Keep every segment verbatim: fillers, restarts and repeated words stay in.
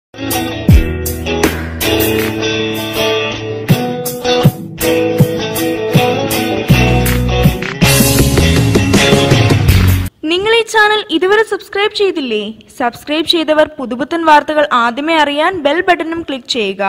നിങ്ങൾ ഈ ചാനൽ ഇതുവരെ സബ്സ്ക്രൈബ് ചെയ്തില്ലേ? സബ്സ്ക്രൈബ് ചെയ്തവർ പുതുപുത്തൻ വാർത്തകൾ ആദ്യമേ അറിയാൻ ബെൽ ബട്ടണും ക്ലിക്ക് ചെയ്യുക.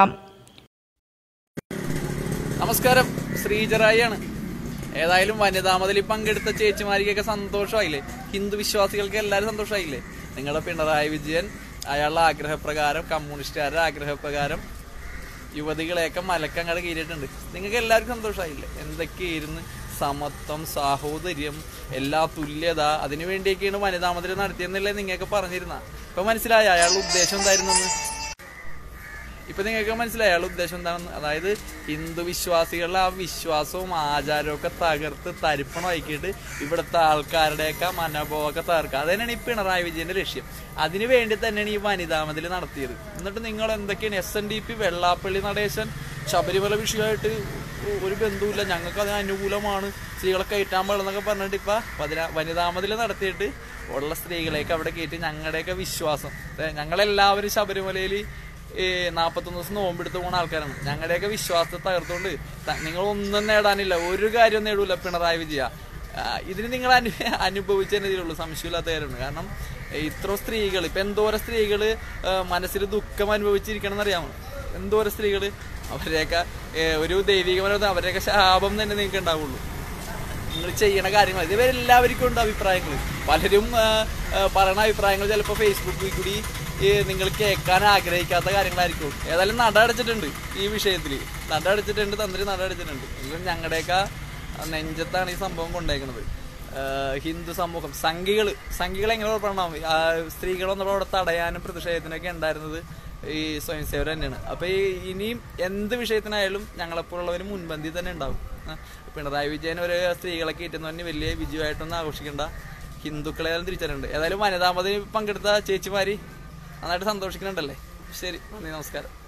നമസ്കാരം, ശ്രീജറായിയാണ്. ഏതായാലും വനിതാ മതിലിൽ പങ്കെടുത്ത ചേച്ചിമാരിക്കൊക്കെ സന്തോഷമായില്ലേ? ഹിന്ദു വിശ്വാസികൾക്ക് എല്ലാവരും സന്തോഷമായില്ലേ? നിങ്ങളുടെ പിണറായി വിജയൻ അയാളുടെ ആഗ്രഹപ്രകാരം, കമ്മ്യൂണിസ്റ്റുകാരുടെ ആഗ്രഹപ്രകാരം യുവതികളെയൊക്കെ മലക്കങ്ങട് കീറിയിട്ടുണ്ട്. നിങ്ങൾക്ക് എല്ലാവർക്കും സന്തോഷമായില്ലേ? എന്തൊക്കെയായിരുന്നു സമത്വം, സാഹോദര്യം, എല്ലാ തുല്യത, അതിനു വേണ്ടിയൊക്കെയാണ് വനിതാ മതിൽ നടത്തിയെന്നല്ലേ നിങ്ങൾക്ക് പറഞ്ഞിരുന്ന. ഇപ്പൊ മനസ്സിലായ അയാളുടെ ഉദ്ദേശം എന്തായിരുന്നെന്ന്? ഇപ്പൊ നിങ്ങൾക്ക് മനസ്സിലായി അയാളുടെ ഉദ്ദേശം എന്താണെന്ന്? അതായത് ഹിന്ദു വിശ്വാസികളുടെ ആ വിശ്വാസവും ആചാരവും ഒക്കെ തകർത്ത് തരിപ്പണമാക്കിയിട്ട് ഇവിടുത്തെ ആൾക്കാരുടെയൊക്കെ മനോഭാവമൊക്കെ തകർക്കുക. അത് തന്നെയാണ് ഈ പിണറായി വിജയന്റെ ലക്ഷ്യം. അതിനു വേണ്ടി തന്നെയാണ് ഈ വനിതാ മതിൽ നടത്തിയത്. എന്നിട്ട് നിങ്ങൾ എന്തൊക്കെയാണ് S N D P Vellappally Natesan Sabarimala വിഷയമായിട്ട് ഒരു ബന്ധവുമില്ല, ഞങ്ങൾക്ക് അതിന് അനുകൂലമാണ്, സ്ത്രീകളെ കയറ്റാൻ പാടുന്നൊക്കെ പറഞ്ഞിട്ട് ഇപ്പൊ പതിനാ വനിതാ മതിൽ നടത്തിയിട്ട് ഉള്ള സ്ത്രീകളെയൊക്കെ അവിടെ കയറ്റി ഞങ്ങളുടെയൊക്കെ വിശ്വാസം, ഞങ്ങളെല്ലാവരും ശബരിമലയിൽ ഈ നാൽപ്പത്തൊന്ന് ദിവസം നോമ്പെടുത്ത് പോകുന്ന ആൾക്കാരാണ്. ഞങ്ങളുടെയൊക്കെ വിശ്വാസത്തെ തകർത്തുകൊണ്ട് നിങ്ങളൊന്നും നേടാനില്ല, ഒരു കാര്യം നേടൂല പിണറായി വിജയ. ഇതിന് നിങ്ങൾ അനു അനുഭവിച്ചതന്നെ ഇതിലുള്ളൂ, സംശയമില്ലാത്ത കാര്യമാണ്. കാരണം ഇത്ര സ്ത്രീകൾ, ഇപ്പൊ എന്തോരം സ്ത്രീകൾ മനസ്സിൽ ദുഃഖം അനുഭവിച്ചിരിക്കണം എന്നറിയാമോ? എന്തോരം സ്ത്രീകൾ, അവരെയൊക്കെ ഒരു ദൈവികപരത, അവരെയൊക്കെ ശാപം തന്നെ നിങ്ങൾക്ക് ഉണ്ടാവുള്ളൂ. നിങ്ങൾ ചെയ്യണ കാര്യങ്ങൾ ഇവരെല്ലാവർക്കും ഉണ്ട് അഭിപ്രായങ്ങൾ. പലരും പറയുന്ന അഭിപ്രായങ്ങൾ ചിലപ്പോൾ ഫേസ്ബുക്കിൽ കൂടി നിങ്ങൾ കേൾക്കാൻ ആഗ്രഹിക്കാത്ത കാര്യങ്ങളായിരിക്കും. ഏതായാലും നട അടച്ചിട്ടുണ്ട് ഈ വിഷയത്തിൽ, നട അടച്ചിട്ടുണ്ട്, തന്ത്രി നട അടച്ചിട്ടുണ്ട്. എങ്കിലും ഞങ്ങളുടെയൊക്കെ നെഞ്ചത്താണ് ഈ സംഭവം കൊണ്ടേക്കുന്നത്. ഹിന്ദു സമൂഹം, സംഘികൾ സംഘികൾ എങ്ങനെ ഉറപ്പുണ്ടാവും? സ്ത്രീകളൊന്നും അവിടെ തടയാനും പ്രതിഷേധത്തിനൊക്കെ ഉണ്ടായിരുന്നത് ഈ സ്വയം സേവർ തന്നെയാണ്. അപ്പൊ ഈ ഇനിയും എന്ത് വിഷയത്തിനായാലും ഞങ്ങളെപ്പോലുള്ളവർ മുൻപന്തി തന്നെ ഉണ്ടാവും. പിണറായി വിജയൻ ഒരു സ്ത്രീകളെ കയറ്റുന്നതിന് വലിയ വിജയമായിട്ടൊന്നും ആഘോഷിക്കേണ്ട, ഹിന്ദുക്കളെ തിരിച്ചറിയുന്നുണ്ട്. ഏതായാലും വനിതാ മതിൽ പങ്കെടുത്ത ചേച്ചിമാരി നന്നായിട്ട് സന്തോഷിക്കുന്നുണ്ടല്ലേ? ശരി, നന്ദി, നമസ്കാരം.